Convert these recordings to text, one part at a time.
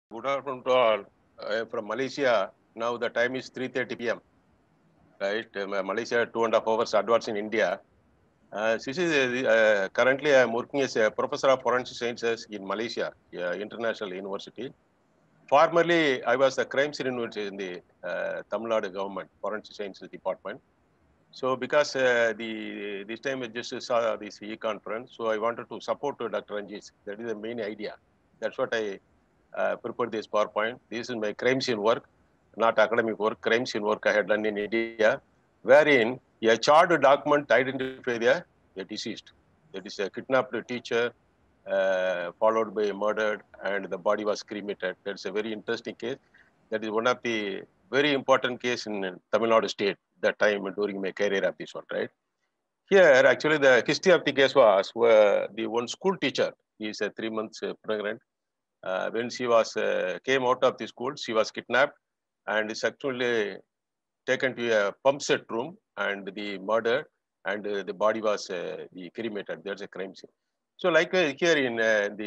Good afternoon to all. I am from Malaysia. Now the time is 3:30 p.m. Right? Malaysia 2.5 hours advance in India. Currently I am working as a professor of forensic sciences in Malaysia, international university. Formerly, I was a crime scene university in the Tamil Nadu government forensic sciences department. So because this time I just saw this e-conference, so I wanted to support Dr. Ranjit. That is the main idea. That's what I prepared this PowerPoint. This is my crime scene work, not academic work, crime scene work I had done in India, wherein a charred document identified a deceased. That is a kidnapped teacher, followed by murdered, and the body was cremated. That's a very interesting case. That is one of the very important case in Tamil Nadu state that time during my career of this one, right? Here, actually, the history of the case was where the one school teacher, he is a 3 months pregnant, when she was came out of the school, she was kidnapped and is actually taken to a pump set room and the murder and the body was the cremated. There's a crime scene. So, like here in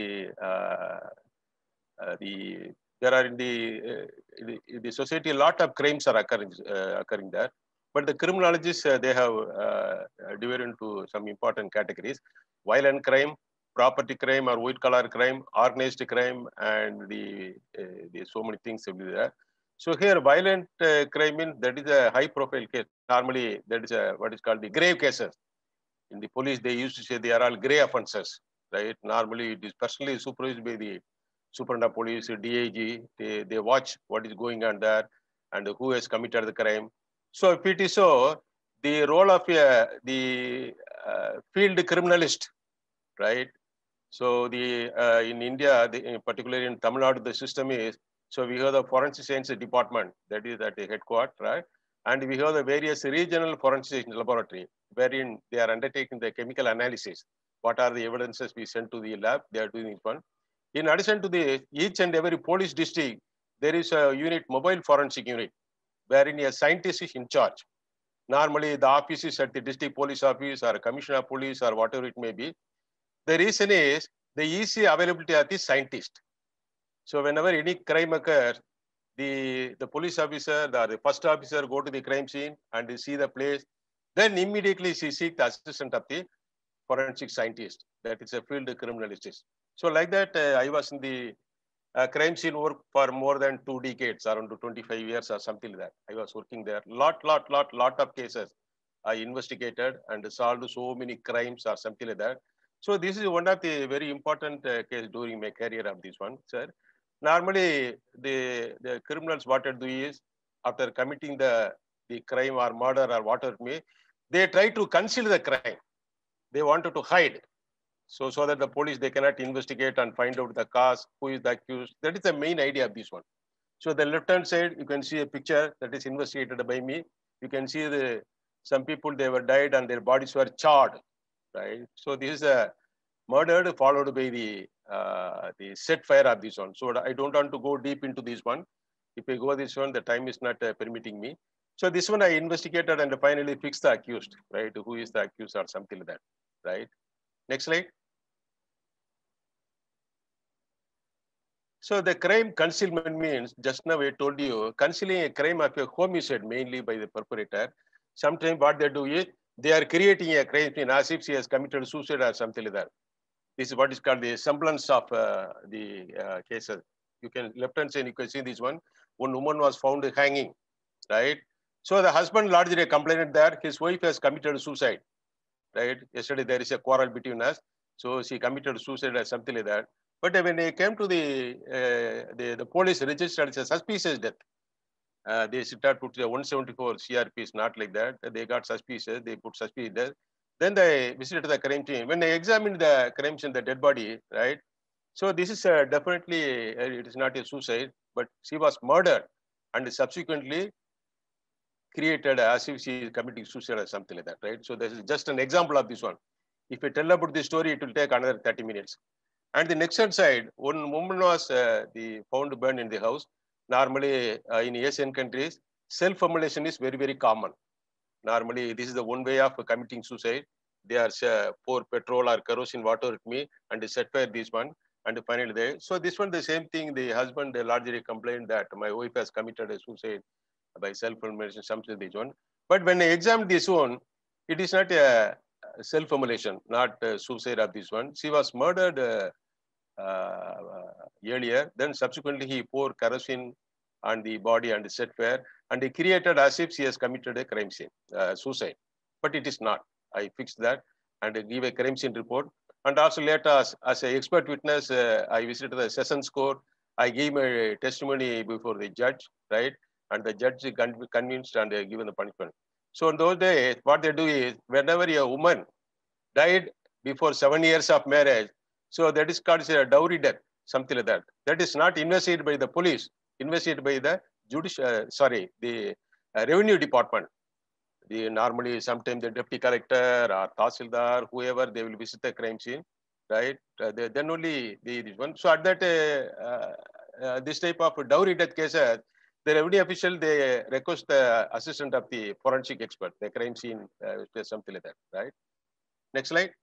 the there are in the society a lot of crimes are occurring there, but the criminologists they have divided into some important categories: violent crime, property crime or white collar crime, organized crime, and the so many things will be there. So here, violent crime means that is a high profile case. Normally, that is a what is called the grave cases. In the police, they used to say they are all grave offences, right? Normally, it is personally supervised by the superintendent of police, DIG. They watch what is going on there and who has committed the crime. So if it is so, the role of the field criminalist, right? So the in India, in particularly in Tamil Nadu, the system is so we have the forensic science department that is at the headquarters, right? And we have the various regional forensic laboratory wherein they are undertaking the chemical analysis. What are the evidences we send to the lab? They are doing this one. In addition to the each and every police district, there is a unit, mobile forensic unit, wherein a scientist is in charge. Normally, the office is at the district police office or commissioner of police or whatever it may be. The reason is the easy availability of the scientist. So whenever any crime occurs, the police officer, the first officer go to the crime scene and see the place. Then immediately she seek the assistance of the forensic scientist. That is a field criminalist. So like that, I was in the crime scene work for more than 2 decades, around 25 years or something like that. I was working there. Lot of cases I investigated and solved so many crimes or something like that. So this is one of the very important case during my career of this one, sir. Normally, the criminals what they do is after committing the crime or murder or whatever it may, they try to conceal the crime. They wanted to hide. So that the police, they cannot investigate and find out the cause, who is the accused. That is the main idea of this one. So the left-hand side, you can see a picture that is investigated by me. You can see some people, they were died and their bodies were charred, right? So this is a murdered followed by the set fire of this one. So I don't want to go deep into this one. If I go this one, the time is not permitting me. So this one I investigated and finally fixed the accused, right? Who is the accused or something like that, right? Next slide. So the crime concealment means, just now I told you, concealing a crime of a homicide mainly by the perpetrator. Sometimes what they do is, they are creating a crime scene as if she has committed suicide or something like that. This is what is called the semblance of the cases. You can, left hand side, you can see this one. One woman was found hanging, right? So the husband lodged a complaint that his wife has committed suicide, right? Yesterday there is a quarrel between us. So she committed suicide or something like that. But when they came to the police registered as a suspicious death, they started put 174 CRP is not like that. They got suspicious. They put suspicious death. Then they visited the crime scene. When they examined the crime scene, the dead body, right? So this is definitely it is not a suicide, but she was murdered and subsequently created as if she is committing suicide or something like that, right? So this is just an example of this one. If I tell about the story, it will take another 30 minutes. And the next side, one woman was found burned in the house. Normally, in Asian countries, self-immolation is very, very common. Normally, this is the one way of committing suicide. They are pour petrol or kerosene, whatever it may, and they set fire this one. and finally there. So this one, the same thing, the husband largely complained that my wife has committed a suicide by self-immolation, something this one. But when I examined this one, it is not a self-immolation, not suicide of this one. She was murdered earlier. Then subsequently he poured kerosene on the body and set fire, and he created as if she has committed a crime scene, suicide. But it is not. I fixed that and give a crime scene report. And also later, as an expert witness, I visited the Sessions Court. I gave my testimony before the judge, right? And the judge convinced and given the punishment. So in those days, what they do is, whenever a woman died before 7 years of marriage, so that is called a dowry death, something like that. That is not investigated by the police, investigated by the the revenue department. Normally, sometimes the deputy collector or tahsildar, whoever, they will visit the crime scene, right? Then only this one. So at that, this type of dowry death cases, the revenue official, they request the assistant of the forensic expert, the crime scene, something like that, right? Next slide.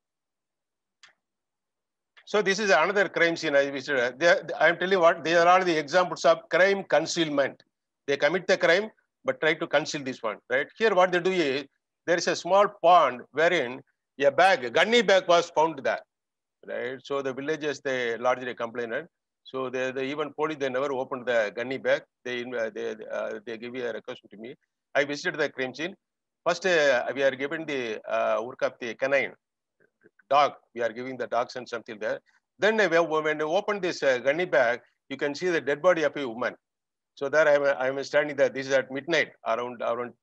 So this is another crime scene I visited. I am telling you what, they are all the examples of crime concealment. They commit the crime, but try to conceal this one, right? Here what they do is, there is a small pond wherein a bag, gunny bag was found there, right? So the villagers, they largely complained. So the even police, they never opened the gunny bag. They give a request to me. I visited the crime scene. First, we are given the work of the canine dog. We are giving the dogs and something there. Then when you open this gunny bag, you can see the dead body of a woman. So there I am standing there. This is at midnight, around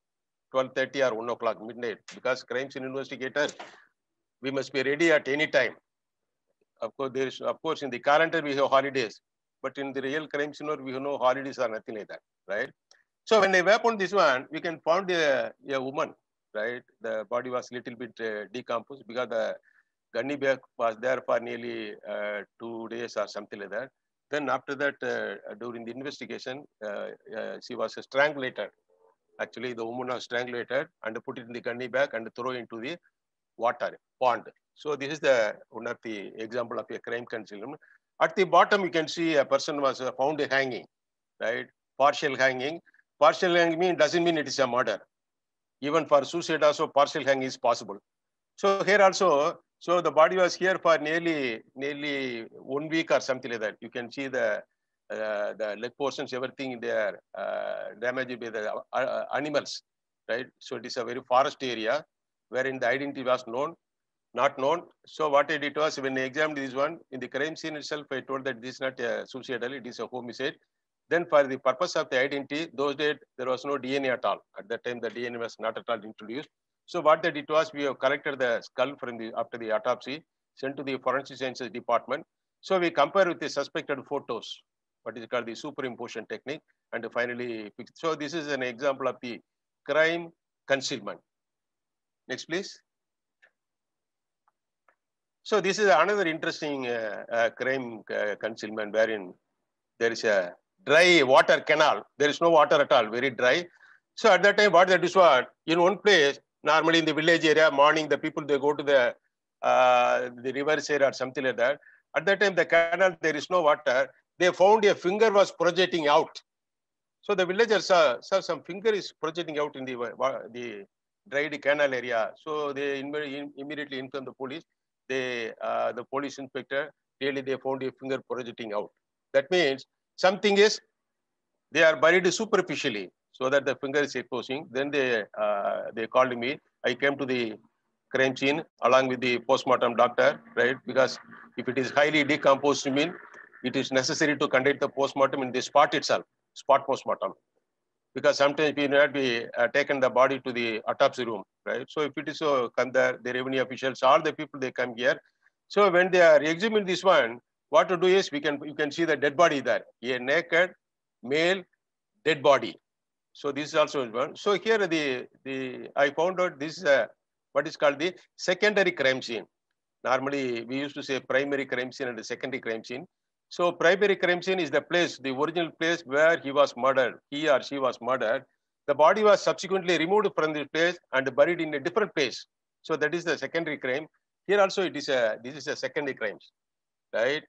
12:30 or 1 o'clock midnight. Because crime scene investigator, we must be ready at any time. Of course, in the calendar we have holidays, but in the real crime scene, we have no holidays or nothing like that, right? So when I opened this one, we can find a woman, right? The body was little bit decomposed because the gunny bag was there for nearly 2 days or something like that. Then after that, during the investigation, she was strangulated. Actually, the woman was strangulated and put it in the gunny bag and throw into the water pond. So this is one of the example of a crime concealment. At the bottom, you can see a person was found hanging, right? Partial hanging. Partial hanging doesn't mean it is a murder. Even for suicide also, partial hanging is possible. So here also, so the body was here for nearly 1 week or something like that. You can see the leg portions, everything there damaged by the animals, right? So it is a very forest area wherein the identity was not known. So what I did was, when I examined this one, in the crime scene itself, I told that this is not a suicidal, it is a homicide. Then for the purpose of the identity, those days, there was no DNA at all. At that time, the DNA was not at all introduced. So what they did was, we have collected the skull from after the autopsy, sent to the forensic sciences department. So we compare with the suspected photos, what is called the superimposition technique, and finally fixed. So this is an example of the crime concealment. Next, please. So this is another interesting crime concealment, wherein there is a dry water canal. There is no water at all, very dry. So at that time, what they do is, in one place, normally in the village area, morning, the people, they go to the river area or something like that. At that time, the canal, there is no water. They found a finger was projecting out. So the villagers saw some finger is projecting out in the dried canal area. So they immediately informed the police. The police inspector, really they found a finger projecting out. That means something is, they are buried superficially, so that the finger is exposing. Then they called me. I came to the crime scene along with the postmortem doctor, right? Because if it is highly decomposed, it is necessary to conduct the postmortem in the spot itself, spot postmortem. Because sometimes we may not be taken the body to the autopsy room, right? So if it is so, come there, the revenue officials, all the people, they come here. So when they are examining this one, what to do is, you can see the dead body there, a naked male dead body. So this is also one. So here I found out this is what is called the secondary crime scene. Normally we used to say primary crime scene and the secondary crime scene. So primary crime scene is the place, the original place where he was murdered, he or she was murdered. The body was subsequently removed from this place and buried in a different place. So that is the secondary crime. Here also this is a secondary crime, right?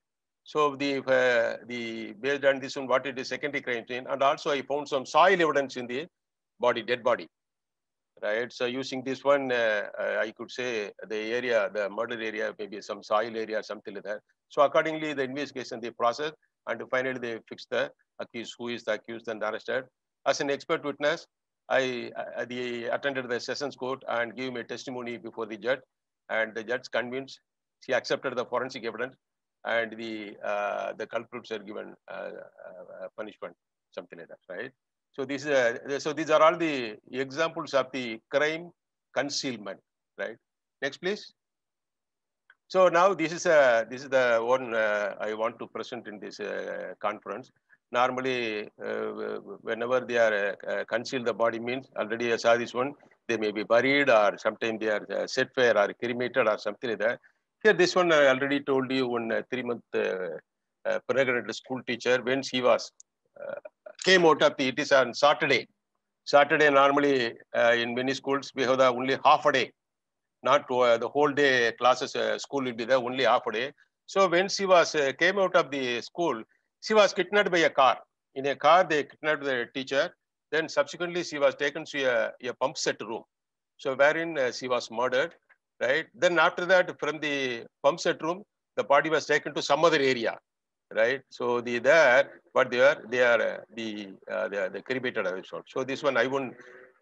So the based on this one, what it is secondary crime scene, and also I found some soil evidence in the body, dead body. Right. So using this one, I could say the area, the murder area, maybe some soil area, something like that. So accordingly, the investigation, the process, and finally they fix the accused, who is the accused and arrested. As an expert witness, I attended the sessions court and gave me testimony before the judge, and the judge convinced. She accepted the forensic evidence, and the culprits are given punishment, something like that, right? So these are all the examples of the crime concealment, right? Next, please. So now this is the one I want to present in this conference. Normally, whenever they are conceal the body means, already I saw this one, they may be buried or sometimes they are set fire or cremated or something like that. Here, this one I already told you, one 3-month pregnant school teacher, when she was came out of it is on Saturday. Saturday normally in many schools we have the only half a day, not the whole day classes. School will be there only half a day. So when she was came out of the school, she was kidnapped by a car. In a car, they kidnapped the teacher. Then subsequently, she was taken to a pump set room. So wherein she was murdered, right? Then after that, from the pump set room, the body was taken to some other area, right? So but they are the cremated episode. So this one I won't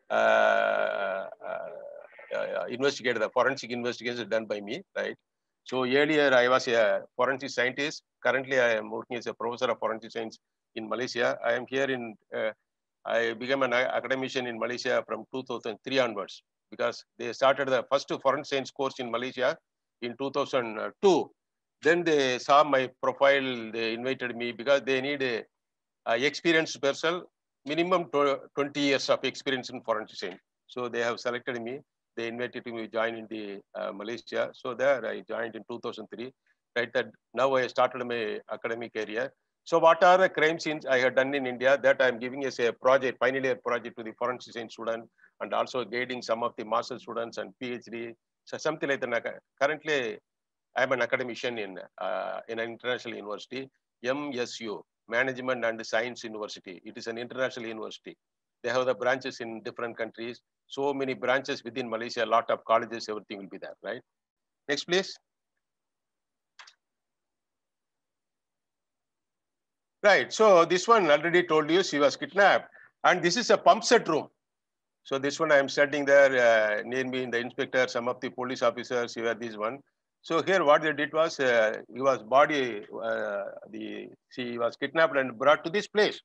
investigate. The forensic investigation done by me, right? So earlier I was a forensic scientist. Currently I am working as a professor of forensic science in Malaysia. I am here in. I became an academician in Malaysia from 2003 onwards, because they started the first forensic science course in Malaysia in 2002. Then they saw my profile, they invited me because they need a experienced person, minimum 20 years of experience in forensic science. So they have selected me. They invited me to join in the Malaysia. So there I joined in 2003. Right, that now I started my academic career. So what are the crime scenes I have done in India that I'm giving as a project, final year project to the forensic science student, and also guiding some of the master students and PhD, so something like that. Currently, I'm an academician in an international university, MSU, Management and Science University. It is an international university. They have the branches in different countries. So many branches within Malaysia, a lot of colleges, everything will be there, right? Next, please. Right. So this one already told you she was kidnapped, and this is a pump set room. So this one I am standing there near me, in the inspector, some of the police officers. Here, this one. So here, what they did was, he was she was kidnapped and brought to this place.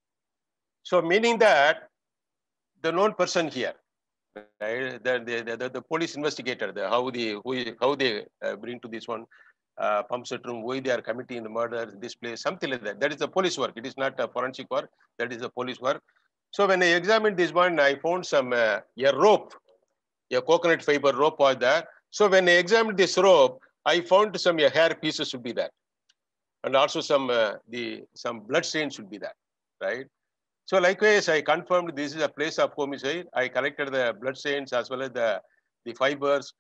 So meaning that the known person here, right? The police investigator, how they bring to this one pump set room, why they are committing the murder, this place, something like that. That is the police work. It is not a forensic work. That is the police work. So when I examined this one, I found some a rope, a coconut fiber rope was there. So when I examined this rope, I found some hair pieces should be there, and also some blood stains should be there, right? So likewise, I confirmed this is a place of homicide. I collected the blood stains as well as the fibers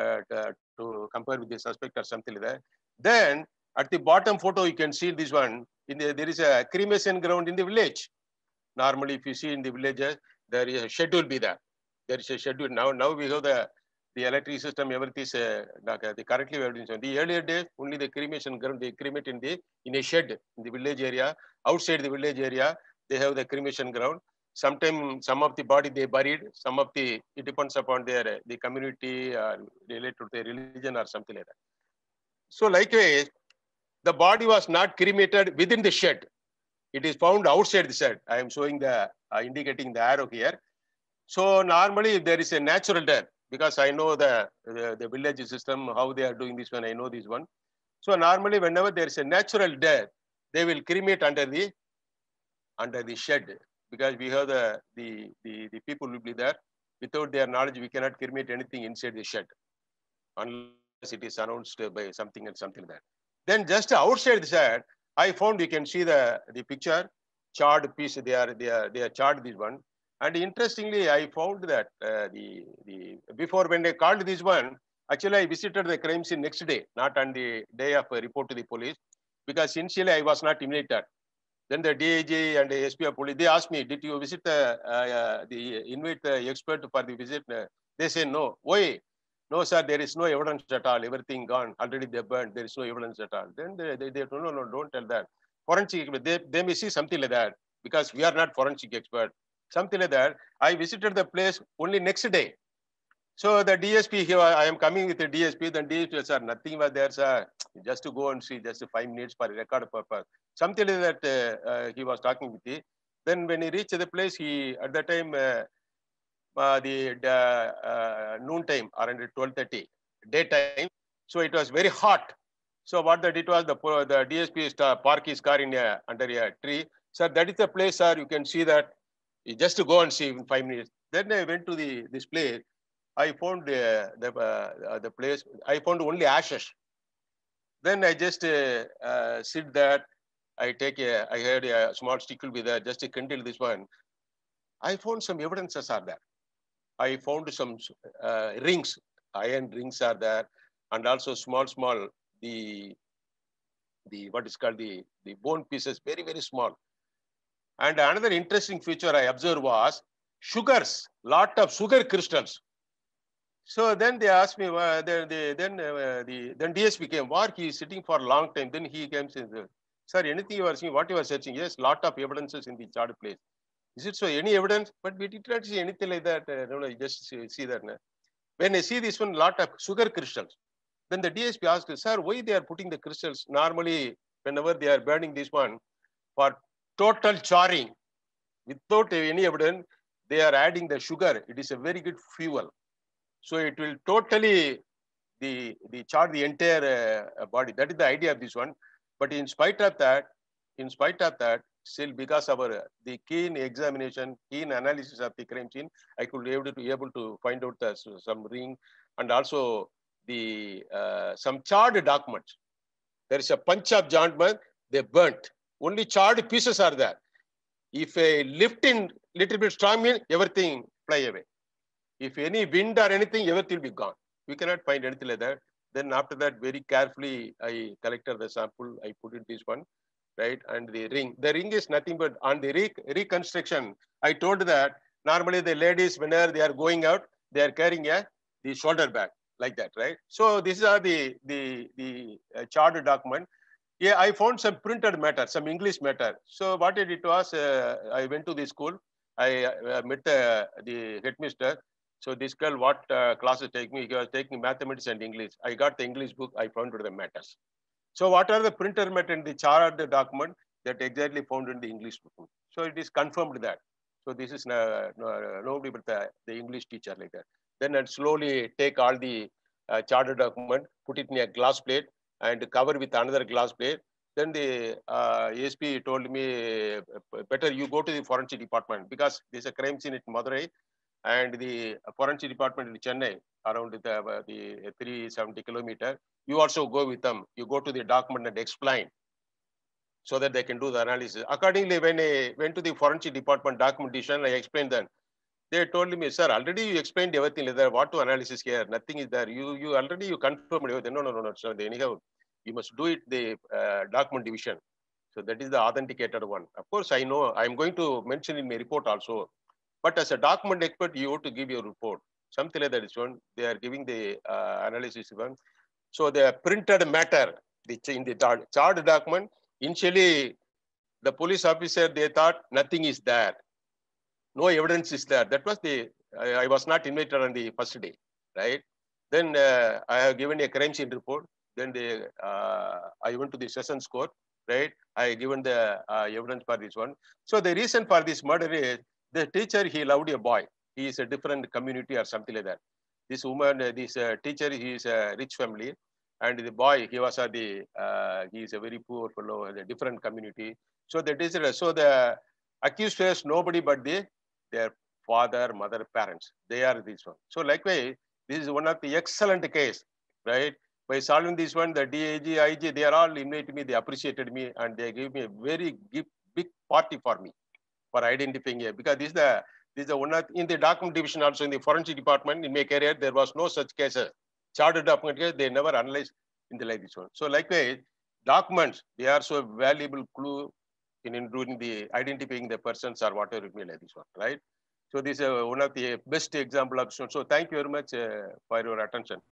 to compare with the suspect or something like that. Then at the bottom photo, you can see this one. There is a cremation ground in the village. Normally, if you see in the villages, there is a schedule be there. There is a schedule. Now we have the electric system, everything is currently we have in the earlier days, only the cremation ground, they cremate in a shed in the village area. Outside the village area, they have the cremation ground. Sometimes some of the body they buried, some of it depends upon their the community related to their religion or something like that. So likewise, the body was not cremated within the shed. It is found outside the shed. I am showing the indicating the arrow here. So normally, if there is a natural death, because I know the village system, how they are doing this one, I know this one. So normally, whenever there is a natural death, they will cremate under the shed, because we have the people will be there. Without their knowledge, we cannot cremate anything inside the shed, unless it is announced by something and something like that. Then just outside the shed, I found, you can see the picture, charred piece. They are charred this one. And interestingly, I found that before, when they called this one, actually I visited the crime scene next day, not on the day of a report to the police. because initially I was not invited. Then the DIG and the SP of police, they asked me, did you visit invite the expert for the visit? They say no. Why? No, sir, there is no evidence at all. Everything gone. Already they burned. There is no evidence at all. Then they no, don't tell that. Forensic, they may see something like that because we are not forensic expert. Something like that. I visited the place only next day. So the DSP here, I am coming with the DSP. Then DSP, sir, nothing was there, sir. Just to go and see, just 5 minutes for record purpose. Something like that he was talking with me. Then when he reached the place, he at that time the noon time around 12:30 daytime. So it was very hot. So what that it was, the DSP park his car in under a tree. Sir, that is the place, sir. You can see that. Just to go and see in 5 minutes. Then I went to this place. I found the place. I found only ashes. Then I just sit there. I had a small stick with just to kindle this one. I found some evidences are there. I found some rings, iron rings are there, and also small the what is called the bone pieces, very very small. And another interesting feature I observed was sugars, lot of sugar crystals. So then they asked me, then DSP came, why he is sitting for a long time. Then he came and said, sir, anything you are seeing, what you are searching? Yes, lot of evidences in the charred place. Is it so? Any evidence? But we did not see anything like that. No, just see that. No? When I see this one, lot of sugar crystals. Then the DSP asked, sir, why they are putting the crystals? Normally, whenever they are burning this one, for total charring, without any evidence, they are adding the sugar. It is a very good fuel. So it will totally char the entire body. That is the idea of this one. But in spite of that, still because of the keen examination, keen analysis of the crime scene, I could be able to find out some ring and also the some charred documents. There is a bunch of judgment, they burnt. Only charred pieces are there. If a lift in little bit strong, everything fly away. If any wind or anything, everything will be gone. We cannot find anything like that. Then after that, very carefully, I collected the sample. I put in this one, right? And the ring. The ring is nothing but on the reconstruction. I told that normally the ladies, whenever they are going out, they are carrying the shoulder bag like that, right? So these are the charted document. Yeah, I found some printed matter, some English matter. So what it was, I went to the school. I met the headmaster. So this girl, what classes take me? He was taking mathematics and English. I got the English book. I found the matters. So what are the printer matter in the charted document that exactly found in the English book? So it is confirmed that. So this is nobody but the English teacher like that. Then I'd slowly take all the charted document, put it in a glass plate and cover with another glass plate. Then the ASP told me, better you go to the forensic department because there's a crime scene at Madurai and the forensic department in Chennai around the 370 kilometers. You also go with them. You go to the document and explain so that they can do the analysis. Accordingly, when I went to the forensic department documentation, I explained them. They told me, sir, already you explained everything. What to analysis here? Nothing is there. You already confirmed everything. No, sir. Anyhow, you must do it the document division. So that is the authenticated one. Of course, I know I'm going to mention in my report also. But as a document expert, you have to give your report. Something like that is one. They are giving the analysis one. So the printed matter in the charred document, initially the police officer, they thought nothing is there. No evidence is there. That was I was not invited on the first day, right? Then I have given a crime scene report. Then I went to the sessions court, right? I given the evidence for this one. So the reason for this murder is the teacher, he loved a boy. He is a different community or something like that. This woman, this teacher, he is a rich family. And the boy, he was he is a very poor fellow, a different community. So the teacher, so the accused is nobody but their father, mother, parents. They are this one. So likewise, this is one of the excellent case, right? By solving this one, the DAG, IG, they are all invited me, they appreciated me, and they gave me a very big party for me for identifying it. Because this is the one of, in the document division, also in the forensic department, in my career, there was no such cases. Chartered document case, they never analyzed in the like this one. So likewise, documents, they are so valuable clue in doing the identifying the persons or whatever it may like this one, right? So this is one of the best example of, so thank you very much for your attention.